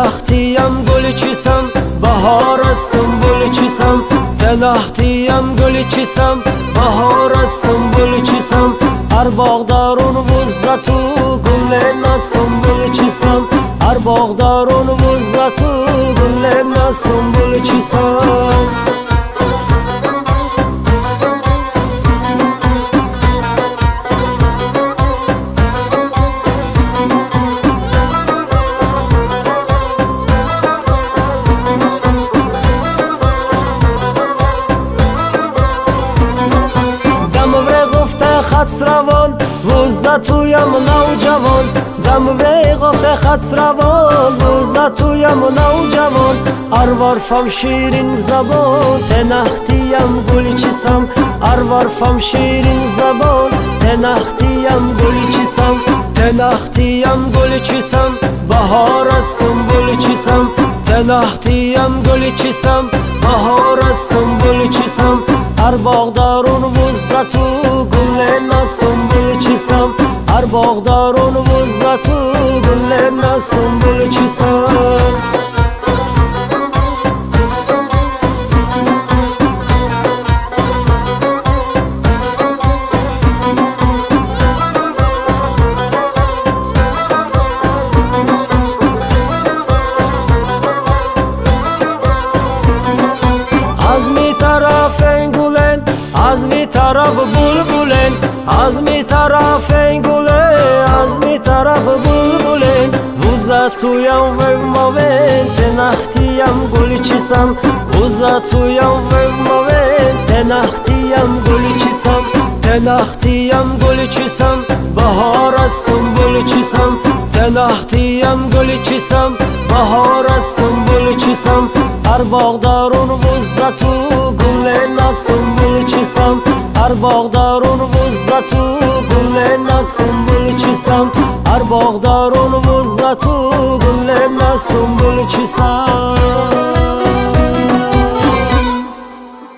تنختیم گل چیسم بهار از سنبل چیسم تنختیم گل چیسم بهار از سنبل چیسم هر باغ دارون وزت و گل نه سنبل چیسم هر باغ دارون وزت و گل نه سنبل چیسم خط روان روزا تویم نوجوان دم وی گفته خط روان روزا تویم نوجوان اروارفم شیرین زبان تنختیم گل چیسم اروارفم شیرین زبان تنختیم گل چیسم تنختیم گل چیسم بهار از سنبل چیسم تنختیم گل چیسم بهار از سنبل چیسم هر باغ دارون وزت و گل نه سنبل چیسم هر باغ دارون وزت و گل نه سنبل چیسم از می طرف گلن از می طرف بلبلن از می طرف گلن از می طرف بلبلن وزا تویم و موین تنختیم گل چیسم وزا تویم و موین تنختیم گل چیسم تنختیم گل چیسم بهار از سنبل چیسم تنختیم گل چیسم بهار از سنبل چیسم هر باغ دارون وزت و گل نه سنبل چیسم هر باغ دارون وزت و گل نه سنبل چیسم هر باغ دارون وزت و گل نه سنبل چیسم